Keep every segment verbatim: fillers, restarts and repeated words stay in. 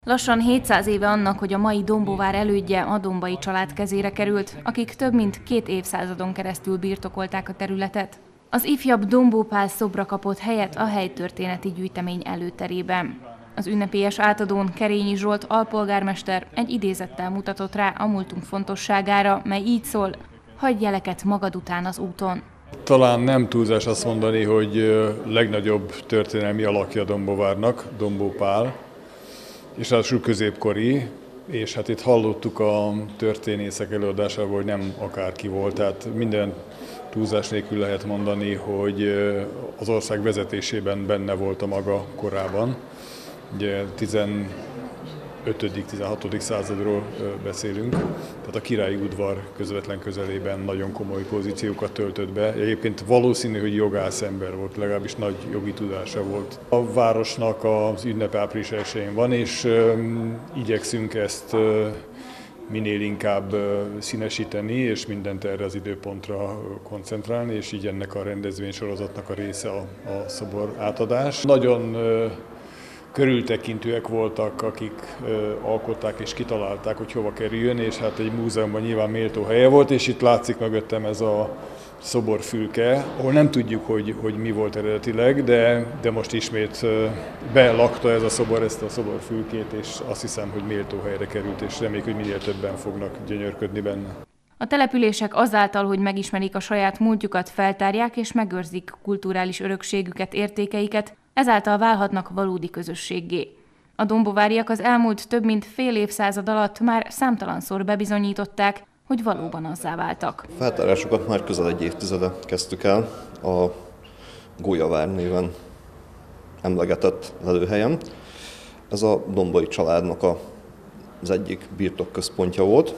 Lassan hétszáz éve annak, hogy a mai Dombóvár elődje a Dombai család kezére került, akik több mint két évszázadon keresztül birtokolták a területet. Az ifjabb Dombó Pál szobra kapott helyet a helytörténeti gyűjtemény előterében. Az ünnepélyes átadón Kerényi Zsolt alpolgármester egy idézettel mutatott rá a múltunk fontosságára, mely így szól: hagyj jeleket magad után az úton. Talán nem túlzás azt mondani, hogy legnagyobb történelmi alakja Dombóvárnak, Dombó Pál, és ráadásul középkori, és hát itt hallottuk a történészek előadásában, hogy nem akárki volt, tehát minden túlzás nélkül lehet mondani, hogy az ország vezetésében benne volt a maga korában. Ugye tizenötödik-tizenhatodik századról beszélünk, tehát a királyi udvar közvetlen közelében nagyon komoly pozíciókat töltött be. Egyébként valószínű, hogy jogász ember volt, legalábbis nagy jogi tudása volt. A városnak az ünnep április elsején van, és igyekszünk ezt minél inkább színesíteni, és mindent erre az időpontra koncentrálni, és így ennek a rendezvénysorozatnak a része a, a szobor átadás. Nagyon körültekintőek voltak, akik ö, alkották és kitalálták, hogy hova kerüljön, és hát egy múzeumban nyilván méltó helye volt, és itt látszik mögöttem ez a szoborfülke, ahol nem tudjuk, hogy, hogy mi volt eredetileg, de, de most ismét ö, belakta ez a szobor ezt a szoborfülkét, és azt hiszem, hogy méltó helyre került, és reméljük, hogy minél többen fognak gyönyörködni benne. A települések azáltal, hogy megismerik a saját múltjukat, feltárják és megőrzik kulturális örökségüket, értékeiket, ezáltal válhatnak valódi közösséggé. A dombóváriak az elmúlt több mint fél évszázad alatt már számtalanszor bebizonyították, hogy valóban azzá váltak. Feltárásokat már közel egy évtizede kezdtük el a Gólyavár néven emlegetett lelőhelyen. Ez a Dombai családnak a, az egyik birtokközpontja volt.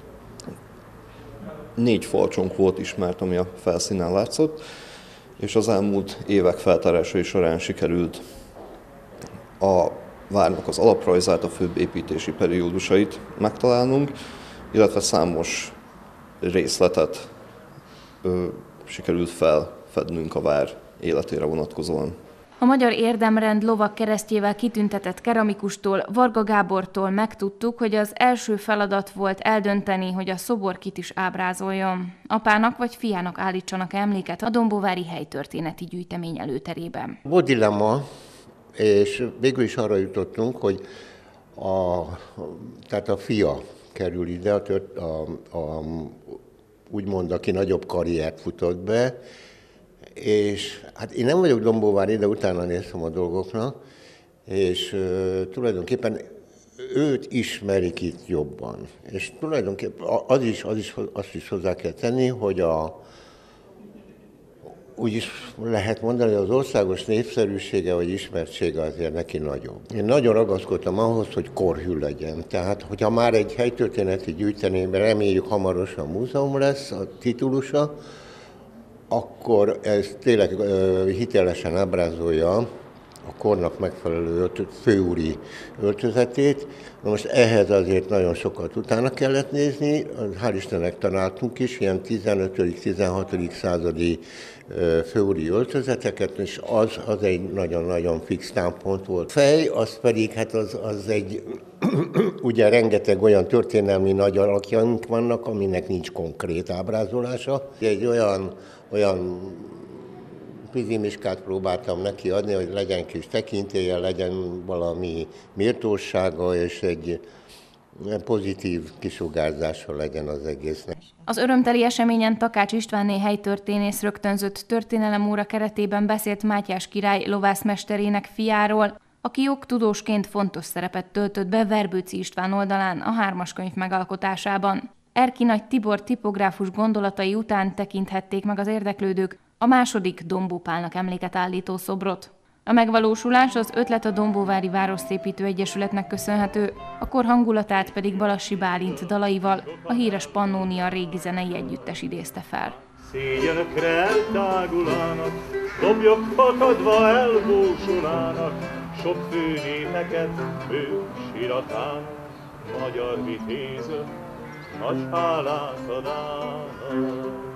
Négy falcsonk volt ismert, ami a felszínen látszott, és az elmúlt évek feltárásai során sikerült a várnak az alaprajzát, a főbb építési periódusait megtalálnunk, illetve számos részletet ö, sikerült felfednünk a vár életére vonatkozóan. A Magyar Érdemrend lovak keresztjével kitüntetett keramikustól, Varga Gábortól megtudtuk, hogy az első feladat volt eldönteni, hogy a szobor kit is ábrázoljon. Apának vagy fiának állítsanak emléket a dombóvári helytörténeti gyűjtemény előterében. Volt dilemma, és végül is arra jutottunk, hogy a, tehát a fia kerül ide, a, tört, a, a, úgymond aki nagyobb karriert futott be, és hát én nem vagyok dombóvári, de utána néztem a dolgoknak, és uh, tulajdonképpen őt ismerik itt jobban. És tulajdonképpen az is, az is, azt is hozzá kell tenni, hogy a, úgy is lehet mondani, hogy az országos népszerűsége vagy ismertsége azért neki nagyobb. Én nagyon ragaszkodtam ahhoz, hogy korhű legyen. Tehát, hogyha már egy helytörténeti gyűjteményben reméljük hamarosan múzeum lesz a titulusa, akkor ez tényleg uh, hitelesen ábrázolja a kornak megfelelő főúri öltözetét. Na most ehhez azért nagyon sokat utána kellett nézni, hál' Istennek találtunk is ilyen tizenötödik-tizenhatodik századi uh, főúri öltözeteket, és az, az egy nagyon-nagyon fix támpont volt. Fej, az pedig hát az, az egy, ugye rengeteg olyan történelmi nagy alakjaink vannak, aminek nincs konkrét ábrázolása. Egy olyan olyan pizimiskát próbáltam neki adni, hogy legyen kis tekintélye, legyen valami méltósága, és egy pozitív kisugárzása legyen az egésznek. Az örömteli eseményen Takács Istvánné helytörténész rögtönzött történelemóra keretében beszélt Mátyás király lovászmesterének fiáról, aki jogtudósként fontos szerepet töltött be Verbőczy István oldalán a hármas könyv megalkotásában. Erki Nagy Tibor tipográfus gondolatai után tekinthették meg az érdeklődők a második Dombó Pálnak emléket állító szobrot. A megvalósulás az ötlet a Dombóvári Városszépítő Egyesületnek köszönhető, a kor hangulatát pedig Balassi Bálint dalaival a híres Pannónia régi zenei együttes idézte fel. Szégyenökre eltágulának, dobjok fakadva elbúsulának, sok főnémeket ős iratán, magyar vitéző, nagy hálászadának.